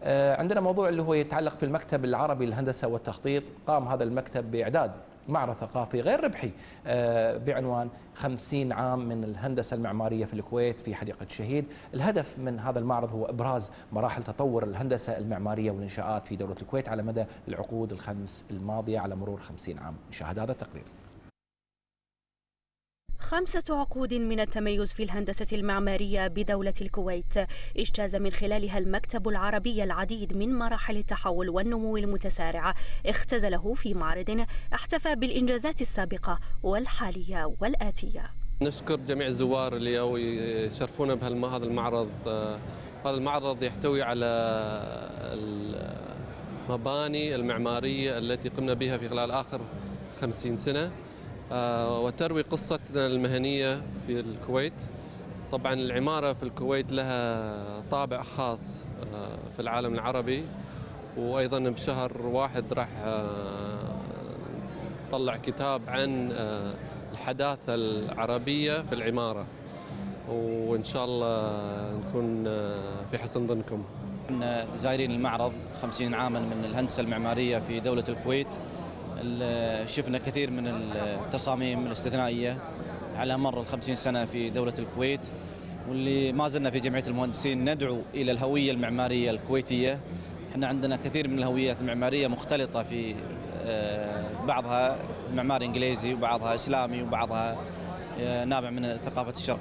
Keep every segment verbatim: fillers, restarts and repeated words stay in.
عندنا موضوع اللي هو يتعلق في المكتب العربي للهندسة والتخطيط. قام هذا المكتب بإعداد معرض ثقافي غير ربحي بعنوان خمسين عام من الهندسة المعمارية في الكويت في حديقة الشهيد. الهدف من هذا المعرض هو إبراز مراحل تطور الهندسة المعمارية والإنشاءات في دولة الكويت على مدى العقود الخمس الماضية على مرور خمسين عام. نشاهد هذا التقرير. خمسة عقود من التميز في الهندسة المعمارية بدولة الكويت اجتاز من خلالها المكتب العربي العديد من مراحل التحول والنمو المتسارع، اختزله في معرض احتفى بالإنجازات السابقة والحالية والآتية. نشكر جميع الزوار اللي يشرفونا بهذا المعرض. هذا المعرض يحتوي على المباني المعمارية التي قمنا بها في خلال آخر خمسين سنة، وتروي قصتنا المهنية في الكويت. طبعا العمارة في الكويت لها طابع خاص في العالم العربي، وأيضا بشهر واحد راح طلع كتاب عن الحداثة العربية في العمارة، وإن شاء الله نكون في حسن ظنكم. زائرين المعرض خمسين عاما من الهندسة المعمارية في دولة الكويت، شفنا كثير من التصاميم الاستثنائية على مر الخمسين سنة في دولة الكويت، واللي ما زلنا في جمعية المهندسين ندعو إلى الهوية المعمارية الكويتية. احنا عندنا كثير من الهويات المعمارية مختلطة، في بعضها معماري إنجليزي وبعضها إسلامي وبعضها نابع من ثقافة الشرق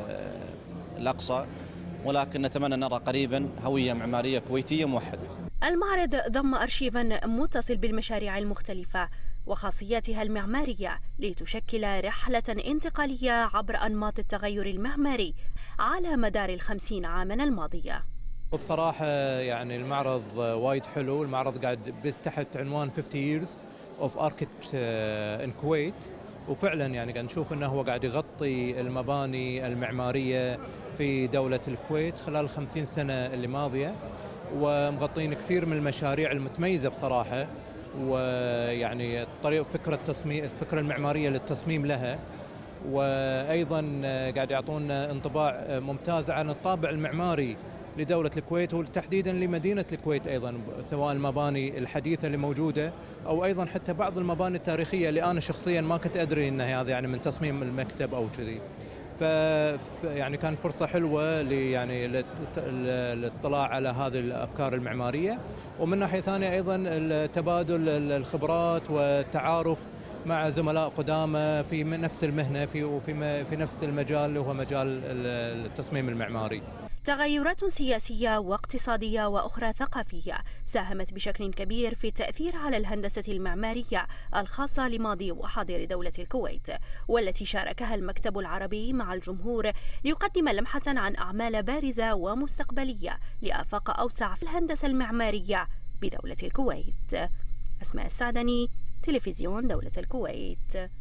الأقصى، ولكن نتمنى نرى قريبا هوية معمارية كويتية موحدة. المعرض ضم أرشيفا متصل بالمشاريع المختلفة وخاصياتها المعمارية لتشكل رحلة انتقالية عبر أنماط التغير المعماري على مدار الخمسين عاما الماضية. وبصراحة يعني المعرض وايد حلو. المعرض قاعد تحت عنوان خمسين years of architect in Kuwait، وفعلا يعني قاعد نشوف انه هو قاعد يغطي المباني المعمارية في دولة الكويت خلال الخمسين سنة اللي ماضية، ومغطين كثير من المشاريع المتميزة بصراحة، ويعني طريقة فكرة تصميم الفكرة المعمارية للتصميم لها، وأيضا قاعد يعطونا انطباع ممتاز عن الطابع المعماري لدولة الكويت وتحديدا لمدينة الكويت أيضا، سواء المباني الحديثة اللي موجودة أو أيضا حتى بعض المباني التاريخية اللي أنا شخصيا ما كنت أدري أنها هذا يعني من تصميم المكتب أو كذي. ف يعني كان فرصة حلوة لي يعني للاطلاع على هذه الأفكار المعمارية، ومن ناحية ثانية أيضا تبادل الخبرات والتعارف مع زملاء قدامى في نفس المهنة في وفي في نفس المجال اللي هو مجال التصميم المعماري. تغيرات سياسية واقتصادية وأخرى ثقافية ساهمت بشكل كبير في التأثير على الهندسة المعمارية الخاصة لماضي وحاضر دولة الكويت، والتي شاركها المكتب العربي مع الجمهور ليقدم لمحة عن أعمال بارزة ومستقبلية لآفاق أوسع في الهندسة المعمارية بدولة الكويت. أسماء السعدني، تلفزيون دولة الكويت.